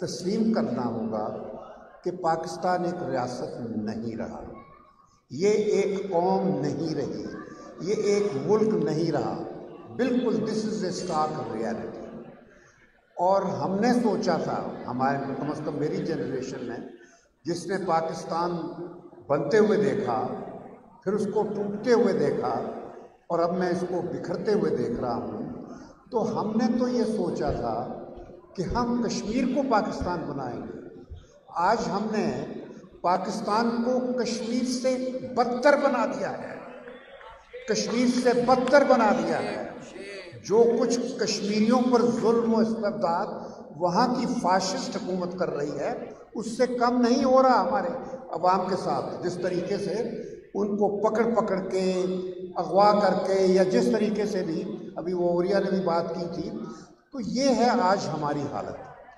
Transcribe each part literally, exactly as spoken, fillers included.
تسلیم کرنا ہوگا کہ پاکستان ایک ریاست نہیں رہا، یہ ایک قوم نہیں رہی، یہ ایک ملک نہیں رہا، بالکل دس از اے اسٹارک ریالٹی۔ اور ہم نے سوچا تھا، ہمارے کم از کم میری جنریشن نے، جس نے پاکستان بنتے ہوئے دیکھا، پھر اس کو ٹوٹتے ہوئے دیکھا، اور اب میں اس کو بکھرتے ہوئے دیکھ رہا ہوں، تو ہم نے تو یہ سوچا تھا کہ ہم کشمیر کو پاکستان بنائیں گے۔ آج ہم نے پاکستان کو کشمیر سے بدتر بنا دیا ہے، کشمیر سے بدتر بنا دیا ہے۔ جو کچھ کشمیریوں پر ظلم و استبداد وہاں کی فاشسٹ حکومت کر رہی ہے، اس سے کم نہیں ہو رہا ہمارے عوام کے ساتھ۔ جس طریقے سے ان کو پکڑ پکڑ کے اغوا کر کے، یا جس طریقے سے بھی ابھی وہ اوریا نے بھی بات کی تھی، تو یہ ہے آج ہماری حالت۔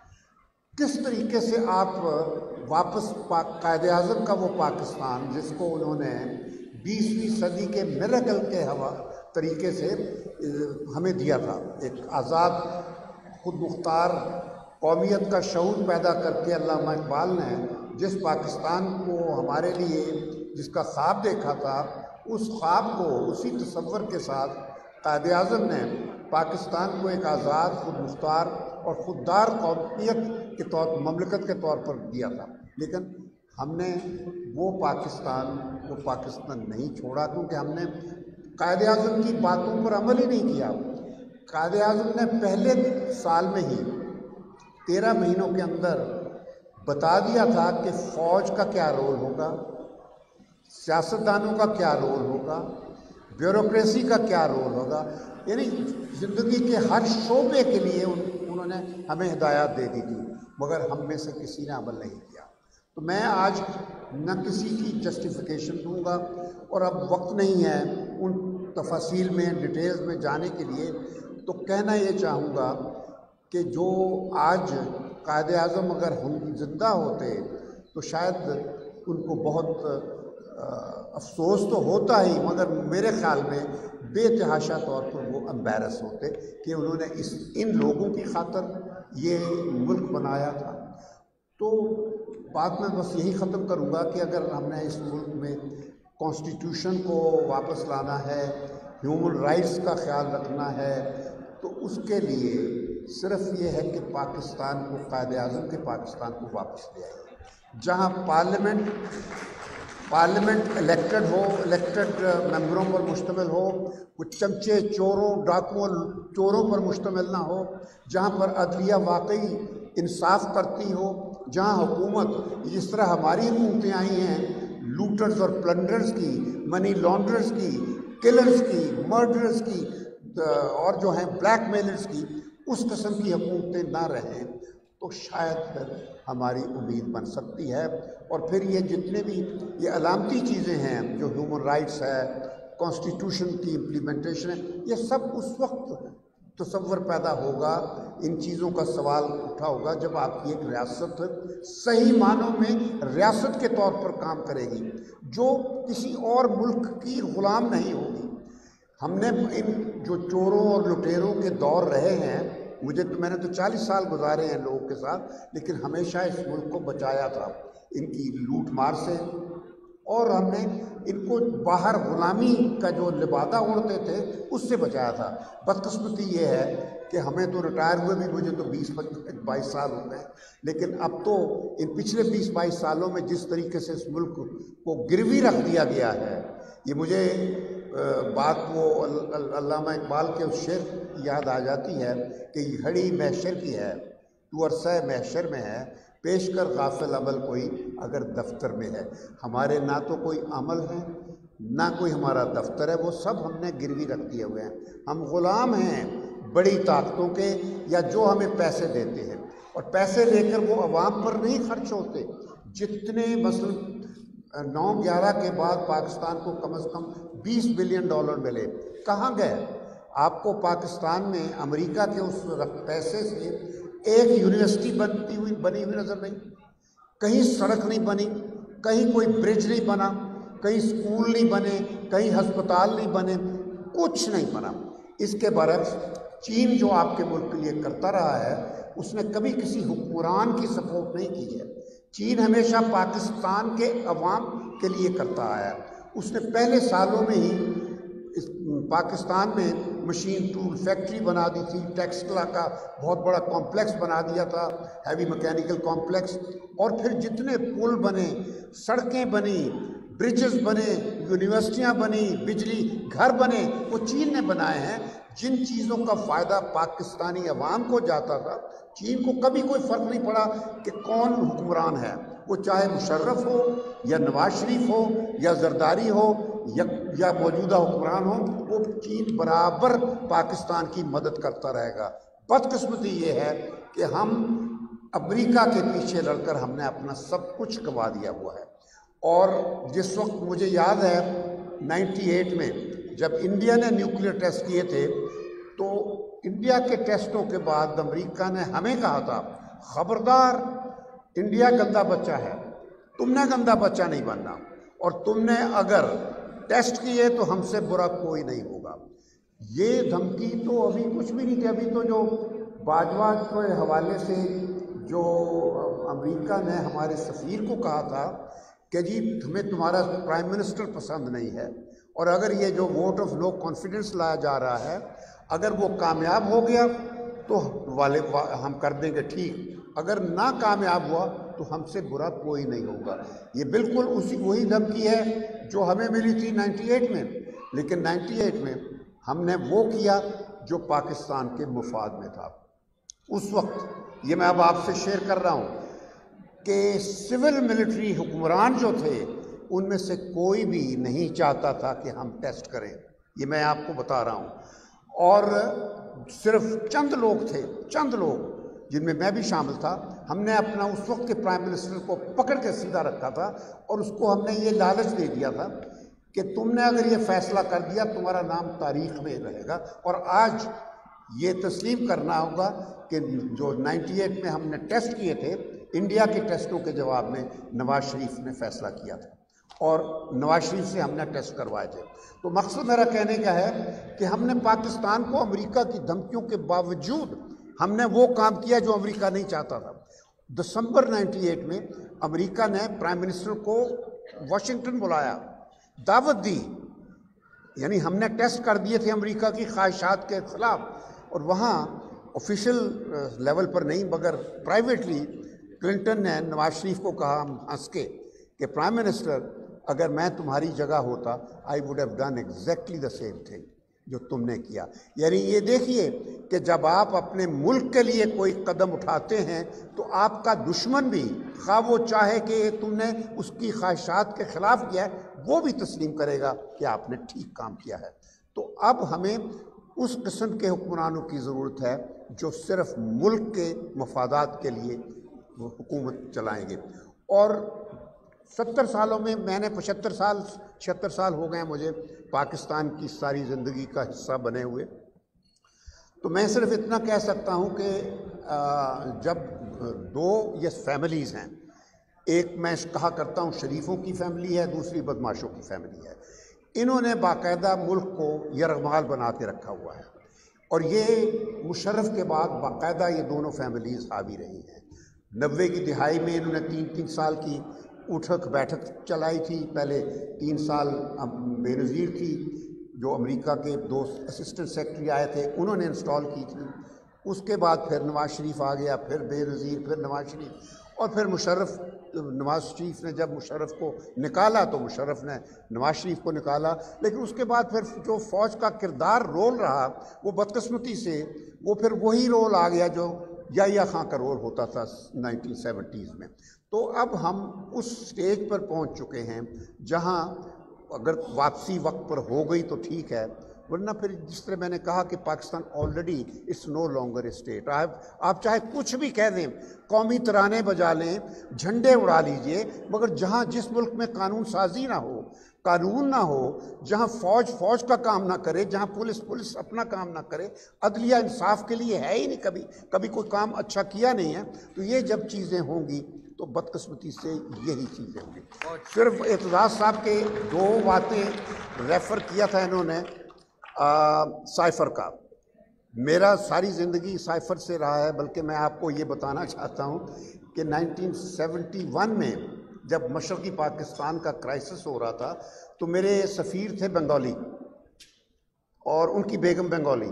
کس طریقے سے آپ واپس قائد اعظم کا وہ پاکستان، جس کو انہوں نے بیسویں صدی کے میریکل کے ہوا طریقے سے ہمیں دیا تھا، ایک آزاد خود مختار قومیت کا شعور پیدا کر کے علامہ اقبال نے جس پاکستان کو ہمارے لیے جس کا خواب دیکھا تھا، اس خواب کو اسی تصور کے ساتھ قائد اعظم نے پاکستان کو ایک آزاد خود مختار اور خوددار قومیت کے طور مملکت کے طور پر دیا تھا۔ لیکن ہم نے وہ پاکستان وہ پاکستان نہیں چھوڑا، کیونکہ ہم نے قائد اعظم کی باتوں پر عمل ہی نہیں کیا۔ قائد اعظم نے پہلے سال میں ہی تیرہ مہینوں کے اندر بتا دیا تھا کہ فوج کا کیا رول ہوگا، سیاستدانوں کا کیا رول ہوگا، بیوروکریسی کا کیا رول ہوگا، یعنی زندگی کے ہر شعبے کے لیے انہوں نے ہمیں ہدایات دے دی تھی، مگر ہم میں سے کسی نے عمل نہیں کیا۔ تو میں آج نہ کسی کی جسٹیفیکیشن دوں گا، اور اب وقت نہیں ہے ان تفاصیل میں ڈیٹیلز میں جانے کے لیے، تو کہنا یہ چاہوں گا کہ جو آج قائد اعظم اگر ہم زندہ ہوتے تو شاید ان کو بہت افسوس تو ہوتا ہی، مگر میرے خیال میں بے تحاشا طور پر وہ امبیرس ہوتے کہ انہوں نے اس ان لوگوں کی خاطر یہ ملک بنایا تھا۔ تو بات میں بس یہی ختم کروں گا کہ اگر ہم نے اس ملک میں کانسٹیٹیوشن کو واپس لانا ہے، ہیومن رائٹس کا خیال رکھنا ہے، تو اس کے لیے صرف یہ ہے کہ پاکستان کو قائد اعظم کے پاکستان کو واپس لے آئے، جہاں پارلیمنٹ پارلیمنٹ الیکٹڈ ہو، الیکٹڈ ممبروں پر مشتمل ہو، وہ چمچے چوروں ڈاکوؤں چوروں پر مشتمل نہ ہو، جہاں پر عدلیہ واقعی انصاف کرتی ہو، جہاں حکومت جس طرح ہماری حکومتیں آئی ہیں لوٹرز اور پلنڈرز کی، منی لانڈرز کی، کلرز کی، مرڈرز کی، اور جو ہیں بلیک میلرز کی، اس قسم کی حکومتیں نہ رہیں، تو شاید پھر ہماری امید بن سکتی ہے۔ اور پھر یہ جتنے بھی یہ علامتی چیزیں ہیں جو ہیومن رائٹس ہے، کانسٹیٹیوشن کی امپلیمنٹیشن ہے، یہ سب اس وقت تصور پیدا ہوگا، ان چیزوں کا سوال اٹھا ہوگا جب آپ کی ایک ریاست صحیح معنوں میں ریاست کے طور پر کام کرے گی، جو کسی اور ملک کی غلام نہیں ہوگی۔ ہم نے ان جو چوروں اور لٹیروں کے دور رہے ہیں، مجھے تو میں نے تو چالیس سال گزارے ہیں لوگوں کے ساتھ، لیکن ہمیشہ اس ملک کو بچایا تھا ان کی لوٹ مار سے، اور ہم نے ان کو باہر غلامی کا جو لبادہ اڑتے تھے اس سے بچایا تھا۔ بدقسمتی یہ ہے کہ ہمیں تو ریٹائر ہوئے بھی مجھے تو بیس بائیس سال ہو گئے، لیکن اب تو ان پچھلے بیس بائیس سالوں میں جس طریقے سے اس ملک کو گروی رکھ دیا گیا ہے، یہ مجھے بات وہ علامہ اقبال کے اس شعر کی یاد آ جاتی ہے کہ یہ گھڑی محشر کی ہے، تو عرصہ محشر میں ہے، پیش کر غافل عمل کوئی اگر دفتر میں ہے۔ ہمارے نہ تو کوئی عمل ہے نہ کوئی ہمارا دفتر ہے، وہ سب ہم نے گروی رکھ دیے ہوئے ہیں۔ ہم غلام ہیں بڑی طاقتوں کے، یا جو ہمیں پیسے دیتے ہیں، اور پیسے لے کر وہ عوام پر نہیں خرچ ہوتے۔ جتنے مثلا نو گیارہ کے بعد پاکستان کو کم از کم بیس بلین ڈالر ملے، کہاں گئے؟ آپ کو پاکستان میں امریکہ کے اس پیسے سے ایک یونیورسٹی بنتی ہوئی بنی ہوئی نظر نہیں، کہیں سڑک نہیں بنی، کہیں کوئی برج نہیں بنا، کہیں اسکول نہیں بنے، کہیں ہسپتال نہیں بنے، کچھ نہیں بنا۔ اس کے برعکس چین جو آپ کے ملک کے لیے کرتا رہا ہے، اس نے کبھی کسی حکمران کی سپورٹ نہیں کی ہے. چین ہمیشہ پاکستان کے عوام کے لیے کرتا آیا. اس نے پہلے سالوں میں ہی اس پاکستان میں مشین ٹول فیکٹری بنا دی تھی، ٹیکسٹلا کا بہت بڑا کمپلیکس بنا دیا تھا، ہیوی میکینیکل کمپلیکس. اور پھر جتنے پل بنے، سڑکیں بنی، برجز بنے، یونیورسٹیاں بنی، بجلی گھر بنے، وہ چین نے بنائے ہیں. جن چیزوں کا فائدہ پاکستانی عوام کو جاتا تھا، چین کو کبھی کوئی فرق نہیں پڑا کہ کون حکمران ہے، وہ چاہے مشرف ہو یا نواز شریف ہو یا زرداری ہو یا یا موجودہ حکمران ہو، وہ چین برابر پاکستان کی مدد کرتا رہے گا. بدقسمتی یہ ہے کہ ہم امریکہ کے پیچھے لڑ کر ہم نے اپنا سب کچھ گنوا دیا ہوا ہے. اور جس وقت مجھے یاد ہے نائنٹی ایٹ میں جب انڈیا نے نیوکلیر ٹیسٹ کیے تھے، تو انڈیا کے ٹیسٹوں کے بعد امریکہ نے ہمیں کہا تھا خبردار، انڈیا گندا بچہ ہے، تم نے گندا بچہ نہیں بننا، اور تم نے اگر ٹیسٹ کیے تو ہم سے برا کوئی نہیں ہوگا. یہ دھمکی تو ابھی کچھ بھی نہیں تھی. ابھی تو جو باجوہ کے حوالے سے جو امریکہ نے ہمارے سفیر کو کہا تھا کہ جی ہمیں تمہارا پرائم منسٹر پسند نہیں ہے، اور اگر یہ جو ووٹ آف نو کانفیڈنس لایا جا رہا ہے اگر وہ کامیاب ہو گیا تو والے ہم کر دیں گے ٹھیک، اگر نہ کامیاب ہوا تو ہم سے برا کوئی نہیں ہوگا. یہ بالکل اسی وہی دھمکی ہے جو ہمیں ملی تھی نائنٹی ایٹ میں. لیکن نائنٹی ایٹ میں ہم نے وہ کیا جو پاکستان کے مفاد میں تھا. اس وقت یہ میں اب آپ سے شیئر کر رہا ہوں کہ سول ملٹری حکمران جو تھے ان میں سے کوئی بھی نہیں چاہتا تھا کہ ہم ٹیسٹ کریں. یہ میں آپ کو بتا رہا ہوں. اور صرف چند لوگ تھے، چند لوگ جن میں میں بھی شامل تھا، ہم نے اپنا اس وقت کے پرائم منسٹر کو پکڑ کے سیدھا رکھا تھا اور اس کو ہم نے یہ لالچ دے دیا تھا کہ تم نے اگر یہ فیصلہ کر دیا تمہارا نام تاریخ میں رہے گا. اور آج یہ تسلیم کرنا ہوگا کہ جو نائنٹی ایٹ میں ہم نے ٹیسٹ کیے تھے، انڈیا کے ٹیسٹوں کے جواب میں نواز شریف نے فیصلہ کیا تھا اور نواز شریف سے ہم نے ٹیسٹ کروائے تھے. تو مقصد میرا کہنے کا ہے کہ ہم نے پاکستان کو امریکہ کی دھمکیوں کے باوجود ہم نے وہ کام کیا جو امریکہ نہیں چاہتا تھا. دسمبر نائنٹی ایٹ میں امریکہ نے پرائم منسٹر کو واشنگٹن بلایا، دعوت دی، یعنی ہم نے ٹیسٹ کر دیے تھے امریکہ کی خواہشات کے خلاف، اور وہاں آفیشیل لیول پر نہیں مگر پرائیویٹلی کلنٹن نے نواز شریف کو کہا ہنس کے کہ پرائم منسٹر اگر میں تمہاری جگہ ہوتا I would have done exactly the same thing جو تم نے کیا. یعنی یہ دیکھیے کہ جب آپ اپنے ملک کے لیے کوئی قدم اٹھاتے ہیں تو آپ کا دشمن بھی خواہ وہ چاہے کہ تم نے اس کی خواہشات کے خلاف کیا ہے، وہ بھی تسلیم کرے گا کہ آپ نے ٹھیک کام کیا ہے. تو اب ہمیں اس قسم کے حکمرانوں کی ضرورت ہے جو صرف ملک کے مفادات کے لیے حکومت چلائیں گے. اور ستر سالوں میں میں نے پچہتر سال چھہتر سال ہو گئے ہیں مجھے پاکستان کی ساری زندگی کا حصہ بنے ہوئے. تو میں صرف اتنا کہہ سکتا ہوں کہ جب دو یہ فیملیز ہیں، ایک میں کہا کرتا ہوں شریفوں کی فیملی ہے، دوسری بدماشوں کی فیملی ہے، انہوں نے باقاعدہ ملک کو یرغمال بنا کے رکھا ہوا ہے. اور یہ مشرف کے بعد باقاعدہ یہ دونوں فیملیز حاوی رہی ہیں. نوے کی دہائی میں انہوں نے تین تین سال کی اٹھک بیٹھک چلائی تھی. پہلے تین سال بے نظیر تھی، جو امریکہ کے دو اسسٹنٹ سیکرٹری آئے تھے انہوں نے انسٹال کی تھی. اس کے بعد پھر نواز شریف آ گیا، پھر بے نظیر، پھر نواز شریف، اور پھر مشرف. نواز شریف نے جب مشرف کو نکالا تو مشرف نے نواز شریف کو نکالا. لیکن اس کے بعد پھر جو فوج کا کردار رول رہا وہ بدقسمتی سے وہ پھر وہی رول آ گیا جو یحییٰ خان کا رول ہوتا تھا نائنٹین سیونٹیز میں. تو اب ہم اس سٹیج پر پہنچ چکے ہیں جہاں اگر واپسی وقت پر ہو گئی تو ٹھیک ہے، ورنہ پھر جس طرح میں نے کہا کہ Pakistan already it's no longer a state. آپ چاہے کچھ بھی کہہ دیں، قومی ترانے بجا لیں، جھنڈے اڑا لیجئے، مگر جہاں جس ملک میں قانون سازی نہ ہو، قانون نہ ہو، جہاں فوج فوج کا کام نہ کرے، جہاں پولیس پولیس اپنا کام نہ کرے، عدلیہ انصاف کے لیے ہے ہی نہیں، کبھی کبھی کوئی کام اچھا کیا نہیں ہے، تو یہ جب چیزیں ہوں گی تو بدقسمتی سے یہی چیزیں ہوں گی. صرف اعتزاز صاحب کے دو باتیں ریفر کیا تھا انہوں نے سائفر کا. میرا ساری زندگی سائفر سے رہا ہے، بلکہ میں آپ کو یہ بتانا چاہتا ہوں کہ نائنٹین سیونٹی ون میں جب مشرقی پاکستان کا کرائسس ہو رہا تھا تو میرے سفیر تھے بنگالی اور ان کی بیگم بنگالی،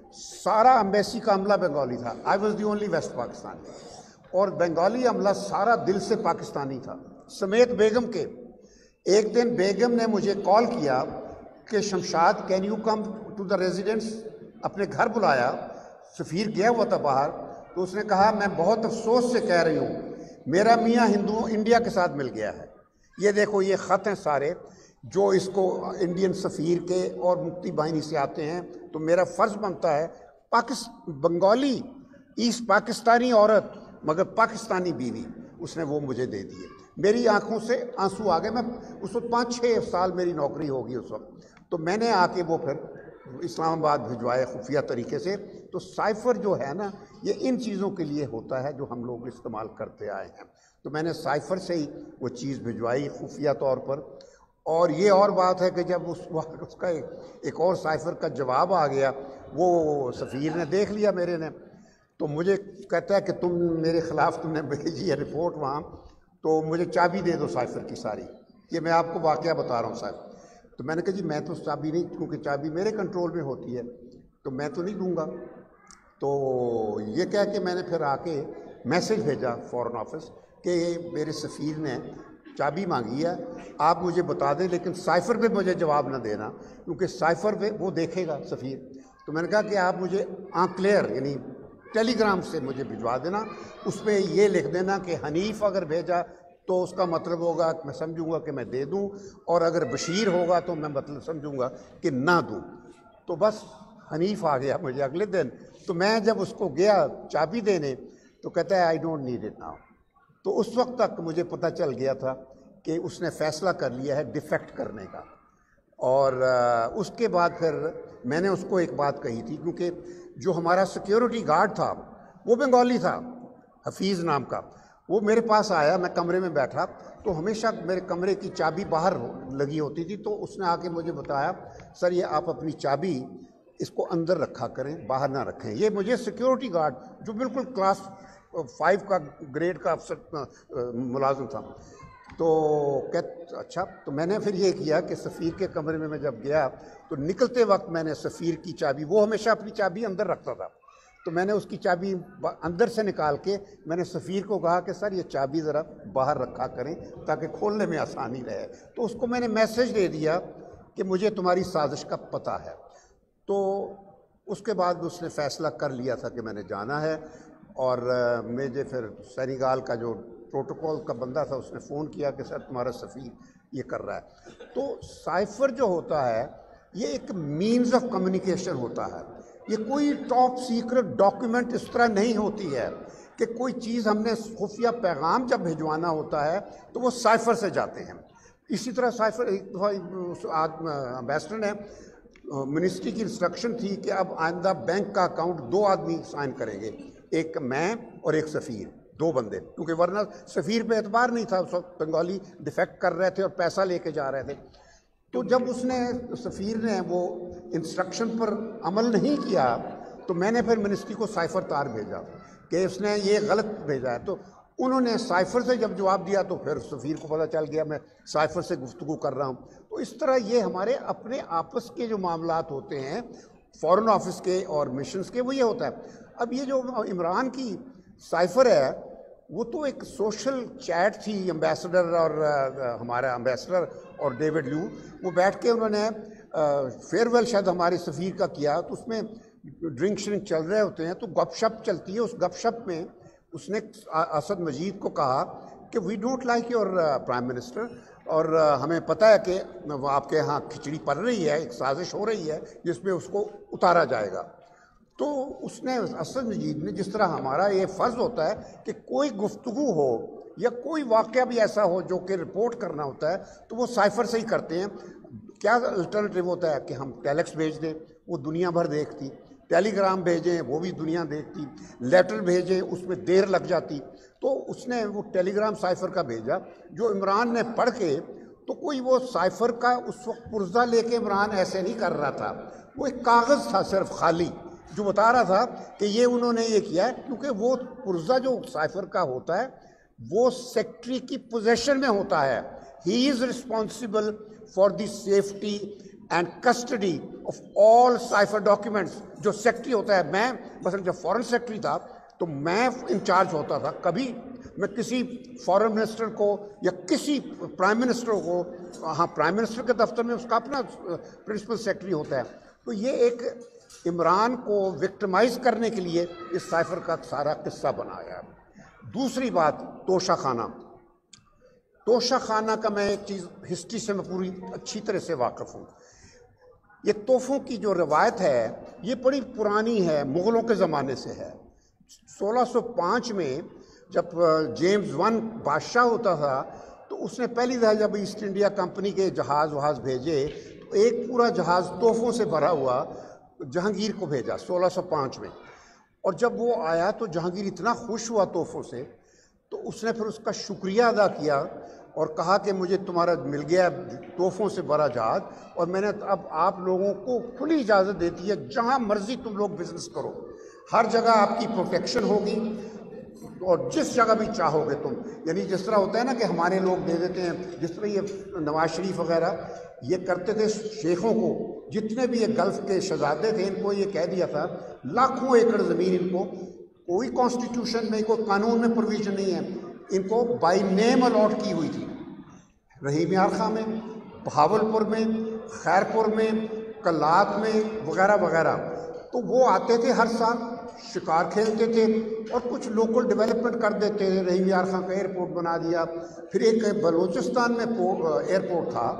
سارا امبیسی کا عملہ بنگالی تھا. I was the only west Pakistani, اور بنگالی عملہ سارا دل سے پاکستانی تھا سمیت بیگم کے. ایک دن بیگم نے مجھے کال کیا کہ Shamshad can you come to the residence, اپنے گھر بلایا. سفیر گیا ہوا تھا باہر، تو اس نے کہا میں بہت افسوس سے کہہ رہی ہوں میرا میاں ہندو انڈیا کے ساتھ مل گیا ہے. یہ دیکھو یہ خط ہیں سارے جو اس کو انڈین سفیر کے اور مفتی بہینی سے آتے ہیں. تو میرا فرض بنتا ہے پاکست بنگالی ایسٹ پاکستانی عورت مگر پاکستانی بیوی، اس نے وہ مجھے دے دیے. میری آنکھوں سے آنسو آ گئے. میں اس وقت پانچ چھ سال میری نوکری ہوگی اس وقت، تو میں نے آ کے وہ پھر اسلام آباد بھجوائے خفیہ طریقے سے. تو سائفر جو ہے نا یہ ان چیزوں کے لیے ہوتا ہے جو ہم لوگ استعمال کرتے آئے ہیں. تو میں نے سائفر سے ہی وہ چیز بھجوائی خفیہ طور پر. اور یہ اور بات ہے کہ جب اس وقت اس کا ایک اور سائفر کا جواب آ گیا، وہ سفیر نے دیکھ لیا میرے نے، تو مجھے کہتا ہے کہ تم میرے خلاف تم نے بھیجی ہے رپورٹ وہاں، تو مجھے چابی دے دو سائفر کی ساری. یہ میں آپ کو واقعہ بتا رہا ہوں صاحب. تو میں نے کہا جی میں تو چابی نہیں، کیونکہ چابی میرے کنٹرول میں ہوتی ہے تو میں تو نہیں دوں گا. تو یہ کہہ کے میں نے پھر آ کے میسیج بھیجا فورن آفس کہ میرے سفیر نے چابی مانگی ہے، آپ مجھے بتا دیں لیکن سائفر پہ مجھے جواب نہ دینا کیونکہ سائفر پہ وہ دیکھے گا سفیر. تو میں نے کہا کہ آپ مجھے آن کلیئر یعنی ٹیلی گرام سے مجھے بھجوا دینا، اس پہ یہ لکھ دینا کہ حنیف اگر بھیجا تو اس کا مطلب ہوگا میں سمجھوں گا کہ میں دے دوں، اور اگر بشیر ہوگا تو میں مطلب سمجھوں گا کہ نہ دوں. تو بس حنیف آ گیا مجھے اگلے دن. تو میں جب اس کو گیا چابی دینے تو کہتا ہے I don't need it now. تو اس وقت تک مجھے پتہ چل گیا تھا کہ اس نے فیصلہ کر لیا ہے ڈیفیکٹ کرنے کا. اور اس کے بعد پھر میں نے اس کو ایک بات کہی تھی، کیونکہ جو ہمارا سیکیورٹی گارڈ تھا وہ بنگالی تھا، حفیظ نام کا. وہ میرے پاس آیا، میں کمرے میں بیٹھا تو ہمیشہ میرے کمرے کی چابی باہر لگی ہوتی تھی. تو اس نے آ کے مجھے بتایا سر یہ آپ اپنی چابی اس کو اندر رکھا کریں، باہر نہ رکھیں. یہ مجھے سیکیورٹی گارڈ جو بالکل کلاس فائیو کا گریڈ کا افسر ملازم تھا. تو کہ اچھا. تو میں نے پھر یہ کیا کہ سفیر کے کمرے میں میں جب گیا تو نکلتے وقت میں نے سفیر کی چابی، وہ ہمیشہ اپنی چابی اندر رکھتا تھا، تو میں نے اس کی چابی اندر سے نکال کے میں نے سفیر کو کہا کہ سر یہ چابی ذرا باہر رکھا کریں تاکہ کھولنے میں آسانی رہے. تو اس کو میں نے میسیج دے دیا کہ مجھے تمہاری سازش کا پتہ ہے. تو اس کے بعد اس نے فیصلہ کر لیا تھا کہ میں نے جانا ہے. اور مجھے پھر سینیگال کا جو پروٹوکول کا بندہ تھا اس نے فون کیا کہ سر تمہارا سفیر یہ کر رہا ہے. تو سائفر جو ہوتا ہے یہ ایک مینز آف کمیونیکیشن ہوتا ہے. یہ کوئی ٹاپ سیکرٹ ڈاکیومنٹ اس طرح نہیں ہوتی ہے کہ کوئی چیز ہم نے خفیہ پیغام جب بھجوانا ہوتا ہے تو وہ سائفر سے جاتے ہیں. اسی طرح سائفر امبیسڈر نے منسٹری کی انسٹرکشن تھی کہ اب آئندہ بینک کا اکاؤنٹ دو آدمی سائن کریں گے، ایک میں اور ایک سفیر، دو بندے، کیونکہ ورنہ سفیر پہ اعتبار نہیں تھا. اس وقت بنگالی ڈیفیکٹ کر رہے تھے اور پیسہ لے کے جا رہے تھے. تو جب اس نے سفیر نے وہ انسٹرکشن پر عمل نہیں کیا تو میں نے پھر منسٹری کو سائفر تار بھیجا کہ اس نے یہ غلط بھیجا ہے. تو انہوں نے سائفر سے جب جواب دیا تو پھر سفیر کو پتہ چل گیا میں سائفر سے گفتگو کر رہا ہوں. تو اس طرح یہ ہمارے اپنے آپس کے جو معاملات ہوتے ہیں فورن آفس کے اور مشنز کے، وہ یہ ہوتا ہے. اب یہ جو عمران کی سائفر ہے وہ تو ایک سوشل چیٹ تھی. امبیسڈر اور ہمارا امبیسڈر اور ڈیوڈ لیو وہ بیٹھ کے انہوں نے فیئر ویل شاید ہمارے سفیر کا کیا، تو اس میں ڈرنک شرنک چل رہے ہوتے ہیں تو گپ شپ چلتی ہے. اس گپ شپ میں اس نے اسد مجید کو کہا کہ we don't like your prime minister, اور ہمیں پتہ ہے کہ آپ کے ہاں کھچڑی پڑ رہی ہے، ایک سازش ہو رہی ہے جس میں اس کو اتارا جائے گا. تو اس نے اسد مجید نے، جس طرح ہمارا یہ فرض ہوتا ہے کہ کوئی گفتگو ہو یا کوئی واقعہ بھی ایسا ہو جو کہ رپورٹ کرنا ہوتا ہے تو وہ سائفر سے ہی کرتے ہیں. کیا الٹرنیٹیو ہوتا ہے کہ ہم ٹیلیکس بھیج دیں، وہ دنیا بھر دیکھتی، ٹیلی گرام بھیجیں وہ بھی دنیا دیکھتی، لیٹر بھیجیں اس میں دیر لگ جاتی. تو اس نے وہ ٹیلی گرام سائفر کا بھیجا جو عمران نے پڑھ کے، تو کوئی وہ سائفر کا اس وقت پرزہ لے کے عمران ایسے نہیں کر رہا تھا، وہ ایک کاغذ تھا صرف خالی جو بتا رہا تھا کہ یہ انہوں نے یہ کیا ہے کیونکہ وہ پرزہ جو سائفر کا ہوتا ہے وہ سیکٹری کی پوزیشن میں ہوتا ہے. He is responsible for the safety and custody of all cipher documents. جو سیکٹری ہوتا ہے, میں مثلا جب فورن سیکٹری تھا تو میں انچارج ہوتا تھا. کبھی میں کسی فورن منسٹر کو یا کسی پرائم منسٹر کو, ہاں پرائم منسٹر کے دفتر میں اس کا اپنا پرنسپل سیکرٹری ہوتا ہے, تو یہ ایک عمران کو وکٹمائز کرنے کے لیے اس سائفر کا سارا قصہ بنایا. دوسری بات, توشہ خانہ. توشہ خانہ کا میں ایک چیز ہسٹری سے میں پوری اچھی طرح سے واقف ہوں. یہ تحفوں کی جو روایت ہے یہ بڑی پرانی ہے, مغلوں کے زمانے سے ہے. سولہ سو پانچ میں جب جیمز ون بادشاہ ہوتا تھا تو اس نے پہلی دفعہ جب ایسٹ انڈیا کمپنی کے جہاز وہاز بھیجے تو ایک پورا جہاز تحفوں سے بھرا ہوا جہانگیر کو بھیجا سولہ سو پانچ میں. اور جب وہ آیا تو جہانگیر اتنا خوش ہوا تحفوں سے تو اس نے پھر اس کا شکریہ ادا کیا اور کہا کہ مجھے تمہارا مل گیا تحفوں سے بھرا جہاز, اور میں نے اب آپ لوگوں کو کھلی اجازت دیتی ہے جہاں مرضی تم لوگ بزنس کرو, ہر جگہ آپ کی پروٹیکشن ہوگی اور جس جگہ بھی چاہو گے تم. یعنی جس طرح ہوتا ہے نا کہ ہمارے لوگ دے دیتے ہیں, جس طرح یہ نواز شریف وغیرہ یہ کرتے تھے شیخوں کو, جتنے بھی یہ گلف کے شہزادے تھے ان کو یہ کہہ دیا تھا لاکھوں ایکڑ زمین ان کو, کوئی کانسٹیٹیوشن میں کوئی قانون میں پروویژن نہیں ہے, ان کو بائی نیم الاٹ کی ہوئی تھی. رحیم یار خاں میں, بہاولپور میں, خیرپور میں, کلات میں وغیرہ وغیرہ. تو وہ آتے تھے ہر سال, شکار کھیلتے تھے اور کچھ لوکل ڈیولپمنٹ کر دیتے تھے. رحیم یار خاں کا ایئرپورٹ بنا دیا. پھر ایک بلوچستان میں ایئرپورٹ تھا,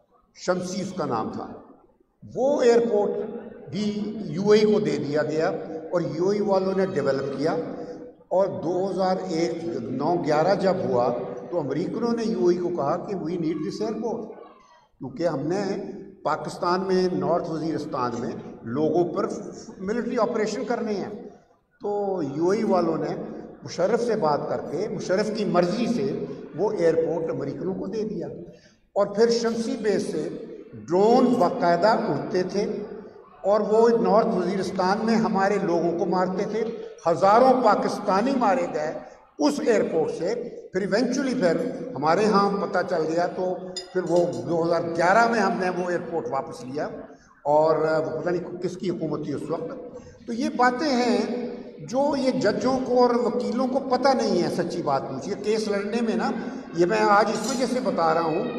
شمسی اس کا نام تھا, وہ ایئرپورٹ بھی یو اے کو دے دیا گیا اور یو اے والوں نے ڈیولپ کیا. اور دو ہزار ایک نو گیارہ جب ہوا تو امریکنوں نے یو اے کو کہا کہ وی نیڈ دس ایئرپورٹ, کیونکہ ہم نے پاکستان میں نارتھ وزیرستان میں لوگوں پر ملٹری آپریشن کرنے ہیں. تو یو اے والوں نے مشرف سے بات کر کے مشرف کی مرضی سے وہ ایئرپورٹ امریکنوں کو دے دیا. اور پھر شمسی بیس سے ڈرون باقاعدہ اڑتے تھے اور وہ نارتھ وزیرستان میں ہمارے لوگوں کو مارتے تھے. ہزاروں پاکستانی مارے گئے اس ایئرپورٹ سے. پھر ایونچولی پھر ہمارے ہاں پتہ چل گیا تو پھر وہ دو ہزار گیارہ میں ہم نے وہ ایئرپورٹ واپس لیا, اور وہ پتہ نہیں کس کی حکومت تھی اس وقت. تو یہ باتیں ہیں جو یہ ججوں کو اور وکیلوں کو پتہ نہیں ہے. سچی بات پوچھیے کیس لڑنے میں نا, یہ میں آج اس وجہ سے بتا رہا ہوں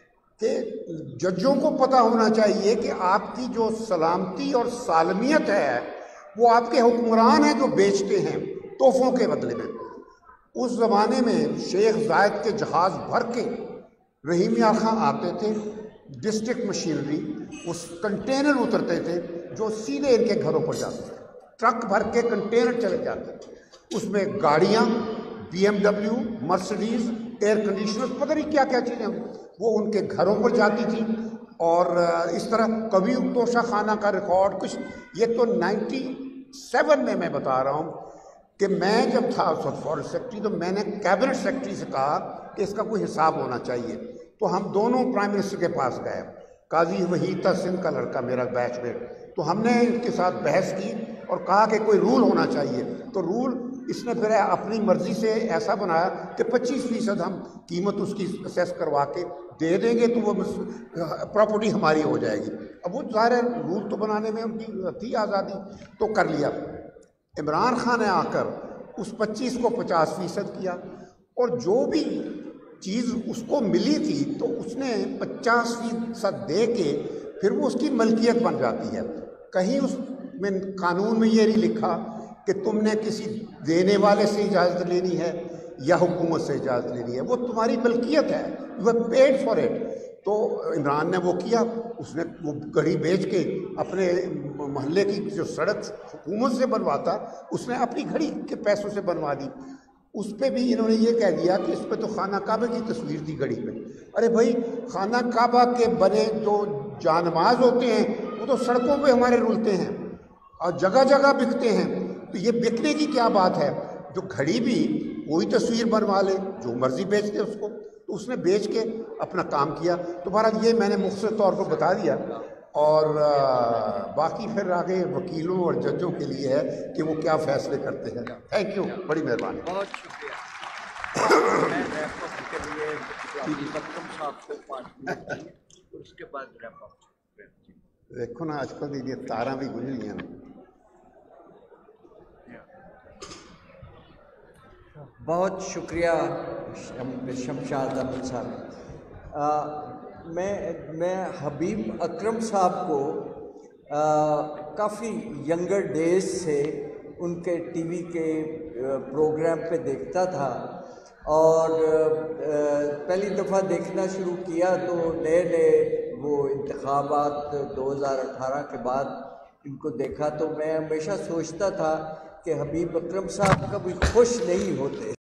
کہ ججوں کو پتہ ہونا چاہیے کہ آپ کی جو سلامتی اور سالمیت ہے وہ آپ کے حکمران ہیں جو بیچتے ہیں تحفوں کے بدلے میں. اس زمانے میں شیخ زائد کے جہاز بھر کے رحیم یار خاں آتے تھے, ڈسٹرکٹ مشینری, اس کنٹینر اترتے تھے جو سیدھے ان کے گھروں پر جاتے تھے. ٹرک بھر کے کنٹینر چلے جاتے تھے, اس میں گاڑیاں, B M W, Mercedes, air conditioner, پتہ نہیں کیا کیا چیزیں وہ ان کے گھروں پر جاتی تھی. اور اس طرح کبھی توشہ خانہ کا ریکارڈ کچھ, یہ تو نائنٹی سیون میں میں بتا رہا ہوں کہ میں جب تھا فارن سیکرٹری تو میں نے کیبنٹ سیکرٹری سے کہا کہ اس کا کوئی حساب ہونا چاہیے. تو ہم دونوں پرائم منسٹر کے پاس گئے, قاضی وحید تھا سندھ کا لڑکا میرا بیچ میٹ, تو ہم نے ان کے ساتھ بحث کی اور کہا کہ کوئی رول ہونا چاہیے. تو رول اس نے پھر اپنی مرضی سے ایسا بنایا کہ پچیس فیصد ہم قیمت اس کی اسیس کروا کے دے دیں گے تو وہ پراپرٹی ہماری ہو جائے گی. اب وہ ظاہر ہے رول تو بنانے میں ان کی تھی آزادی, تو کر لیا. عمران خان نے آ کر اس پچیس کو پچاس فیصد کیا, اور جو بھی چیز اس کو ملی تھی تو اس نے پچاس فیصد دے کے پھر وہ اس کی ملکیت بن جاتی ہے. کہیں اس میں قانون میں یہ نہیں لکھا کہ تم نے کسی دینے والے سے اجازت لینی ہے یا حکومت سے اجازت لینی ہے, وہ تمہاری ملکیت ہے, you have paid for it. تو عمران نے وہ کیا, اس نے وہ گھڑی بیچ کے اپنے محلے کی جو سڑک حکومت سے بنواتا اس نے اپنی گھڑی کے پیسوں سے بنوا دی. اس پہ بھی انہوں نے یہ کہہ دیا کہ اس پہ تو خانہ کعبہ کی تصویر تھی گھڑی پہ. ارے بھائی خانہ کعبہ کے بنے جو جانماز ہوتے ہیں وہ تو سڑکوں پہ ہمارے رلتے ہیں اور جگہ جگہ بکتے ہیں, تو یہ بکنے کی کیا بات ہے. جو گھڑی بھی کوئی تصویر بنوا لے, جو مرضی بیچ دے اس کو, تو اس نے بیچ کے اپنا کام کیا. تو بہرحال یہ میں نے مختصر طور پر بتا دیا اور باقی پھر آگے وکیلوں اور ججوں کے لیے ہے کہ وہ کیا فیصلے کرتے ہیں. تھینک یو، بڑی مہربانی. بہت شکریہ. میں ریپ اپ کے لیے اکرم صاحب کو پانچ منٹ اور اس کے بعد ریپ اپ. دیکھو نا آج کل یہ تاراں بھی گزری ہیں. بہت شکریہ شمشاد احمد صاحب. میں میں حبیب اکرم صاحب کو کافی ینگر ڈیز سے ان کے ٹی وی کے پروگرام پہ دیکھتا تھا، اور پہلی دفعہ دیکھنا شروع کیا تو نئے نئے وہ انتخابات دو ہزار اٹھارہ کے بعد ان کو دیکھا تو میں ہمیشہ سوچتا تھا کہ حبیب اکرم صاحب کبھی خوش نہیں ہوتے.